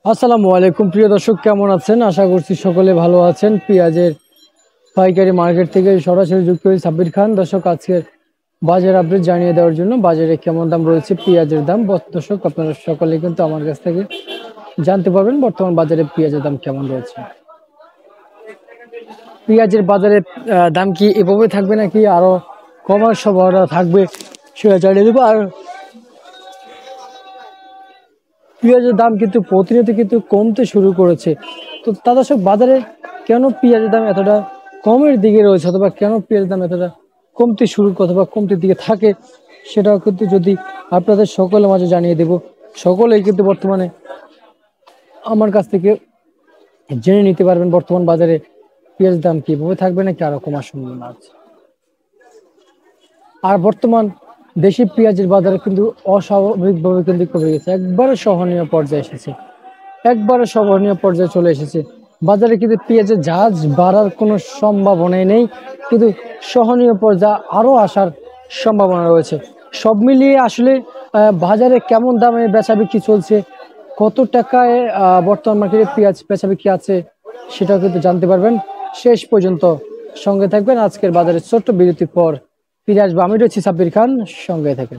আসসালামু আলাইকুম প্রিয় দর্শক, কেমন আছেন? আশা করছি সকলে ভালো আছেন। পেঁয়াজের পাইকারি মার্কেট থেকে সরাসরি যুক্ত হয়েছে সাব্বির খান। দর্শক, আজকের বাজার আপডেট জানিয়ে দেওয়ার জন্য বাজারে কেমন দাম রয়েছে পেঁয়াজের দাম, দর্শক আপনারা সকলে কিন্তু আমার কাছ থেকে জানতে পারবেন বর্তমান বাজারে পেঁয়াজের দাম কেমন রয়েছে। পেঁয়াজের বাজারে দাম কি এভাবে থাকবে নাকি আরো কমার সম্ভাবনা থাকবে সেটা জানিয়ে দেবো। আর পেঁয়াজের দাম কিন্তু প্রতিনিয়ত কিন্তু কমতে শুরু করেছে। তো তাদের সব বাজারে কেন পেঁয়াজের দাম এতটা কমের দিকে রয়েছে, অথবা কেন পেঁয়াজের দাম এতটা কমতে শুরু অথবা কমতে দিকে থাকে, সেটাও কিন্তু যদি আপনাদের সকলের মাঝে জানিয়ে দেব। সকলেই কিন্তু বর্তমানে আমার কাছ থেকে জেনে নিতে পারবেন বর্তমান বাজারে পেঁয়াজের দাম কিভাবে থাকবে নাকি আরো কমার সম্ভাবনা আছে। আর বর্তমান দেশি পেঁয়াজের বাজারে কিন্তু অস্বাভাবিকভাবে কিন্তু কমে গেছে, একবারে সহনীয় পর্যায়ে এসেছে, একবারে সহনীয় পর্যায়ে চলে এসেছে। বাজারে কিন্তু পেঁয়াজের ঝাঁজ বাড়ার কোনো সম্ভাবনাই নেই, কিন্তু সহনীয় পর্যায়ে আরো আসার সম্ভাবনা রয়েছে। সব মিলিয়ে আসলে বাজারে কেমন দামে বেচা বিক্রি চলছে, কত টাকায় বর্তমান মার্কেটে পেঁয়াজ বেচা বিক্রি আছে, সেটাও কিন্তু জানতে পারবেন। শেষ পর্যন্ত সঙ্গে থাকবেন। আজকের বাজারে ছোট্ট বিরতির পর ফিরে আসবো। আমি রয়েছি সাব্বির খান, সঙ্গে থাকেন।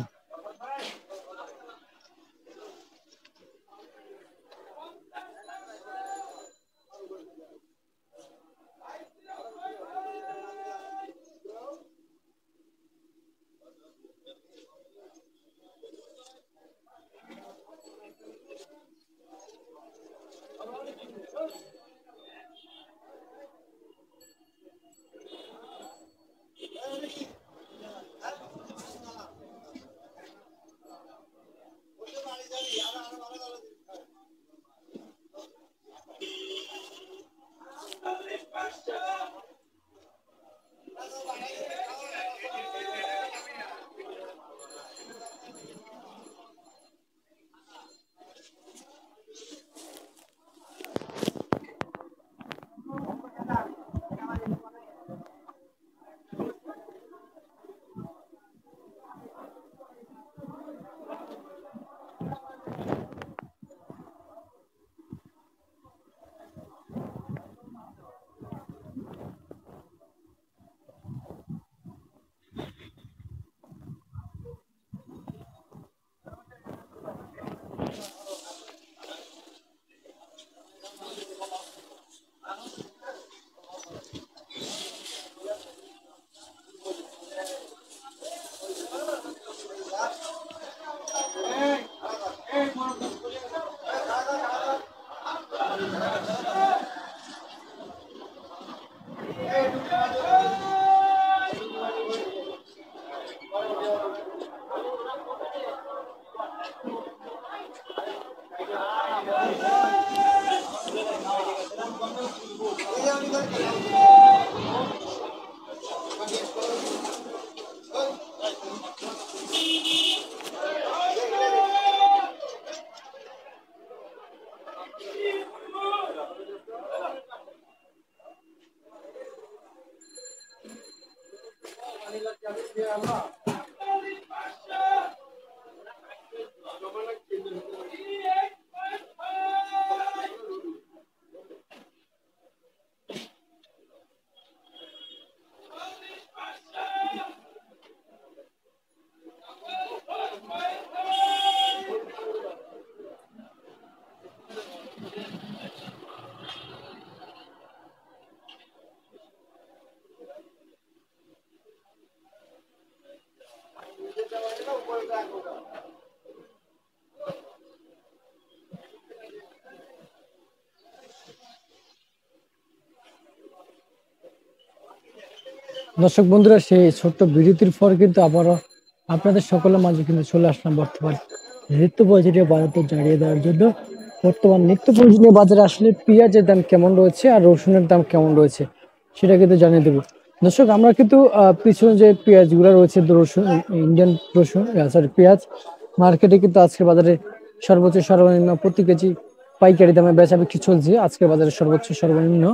দর্শক বন্ধুরা, সেই ছোট্ট বিরতির পর কিন্তু আবারও আপনাদের সকলের মাঝে কিন্তু চলে আসলাম বর্তমান নিত্য প্রয়োজনীয় বাজার দর জানিয়ে দেওয়ার জন্য। বর্তমান নিত্য প্রয়োজনীয় বাজারে আসলে পেঁয়াজের দাম কেমন রয়েছে আর রসুনের দাম কেমন রয়েছে সেটা কিন্তু জানিয়ে দেবো। দর্শক, আমরা কিন্তু পিছনে যে পেঁয়াজগুলো রয়েছে, রসুন, ইন্ডিয়ান রসুন, সরি পেঁয়াজ, মার্কেটে কিন্তু আজকের বাজারে সর্বোচ্চ সর্বনিম্ন প্রতি কেজি পাইকারি দামে বেচা বিক্রি চলছে। আজকের বাজারে সর্বোচ্চ সর্বনিম্ন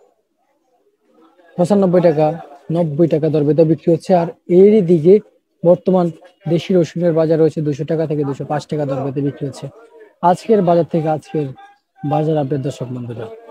95 টাকা, 90 টাকা দর বেঁধে বিক্রি হচ্ছে। আর এরই দিকে বর্তমান দেশি রসুনের বাজার রয়েছে 200 টাকা থেকে 205 টাকা দর বেঁধে বিক্রি হচ্ছে। আজকের বাজার থেকে আজকের বাজার আপডেট দর্শক বন্ধুরা।